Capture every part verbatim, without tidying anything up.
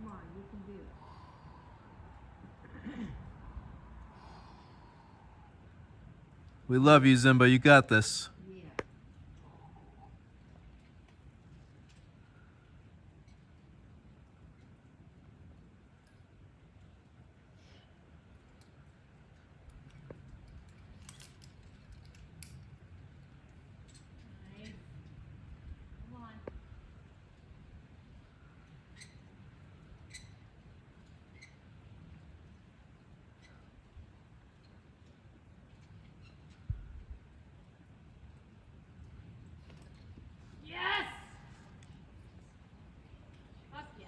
Come on, you can do it. We love you, Zimba. You got this. Yeah. Nice. Come on. Yes! Up, yeah.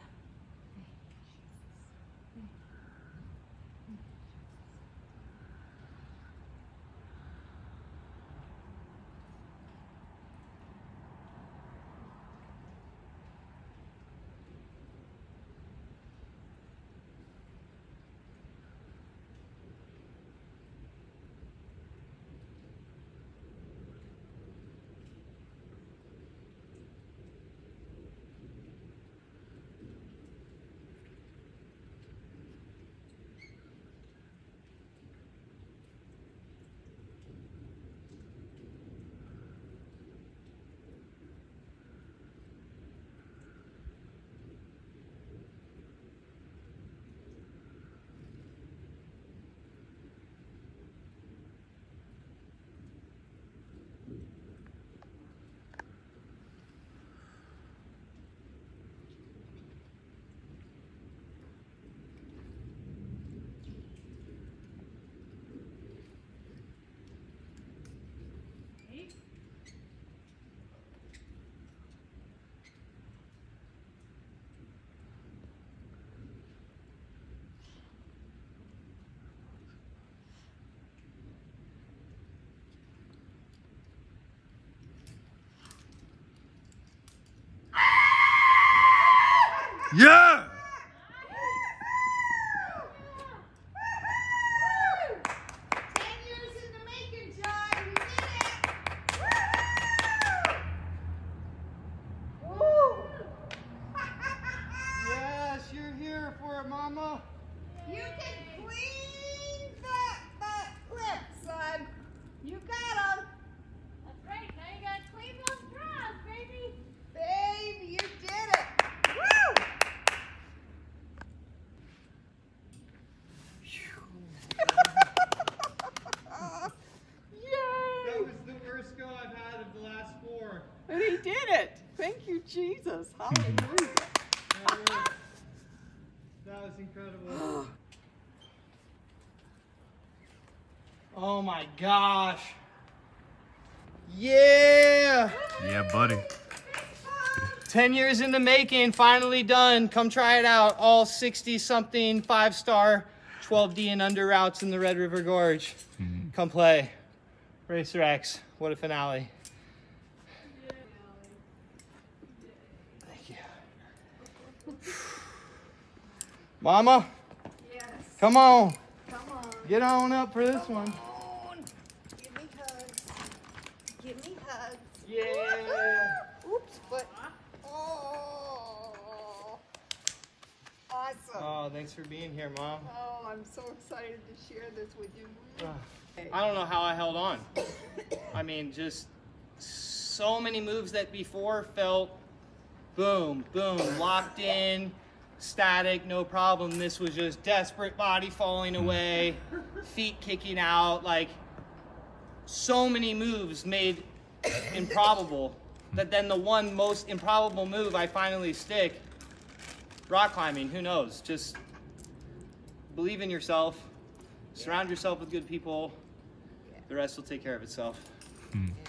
Yeah! Ten years in the making, John. You did it. Woo! Yes, you're here for it, Mama. You can clean that that clip, son. You got him. That's right. Now you gotta clean those straws, baby. Babe, you did it. Woo! That was the worst go I've had of the last four. And he did it. Thank you, Jesus. Hallelujah. That was, that was incredible. Oh my gosh. Yeah. Yeah, buddy. ten years in the making, finally done. Come try it out. All sixty something five star twelve D and under routes in the Red River Gorge. Mm-hmm. Come play. Racer X. What a finale. Thank you. Mama, Yes. come on. Come on. Get on up for this one. Give me hugs. Give me hugs. Yeah. Oops, but oh, awesome. Oh, thanks for being here, Mom. Oh, I'm so excited to share this with you. I don't know how I held on. I mean, just so many moves that before felt boom, boom, locked in, static, no problem. This was just desperate, body falling away, feet kicking out, like so many moves made improbable that then the one most improbable move I finally stick, rock climbing, who knows? Just believe in yourself, surround yourself with good people, the rest will take care of itself. Hmm.